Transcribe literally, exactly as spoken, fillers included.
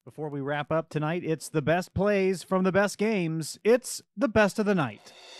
Before we wrap up tonight, it's the best plays from the best games. It's the best of the night.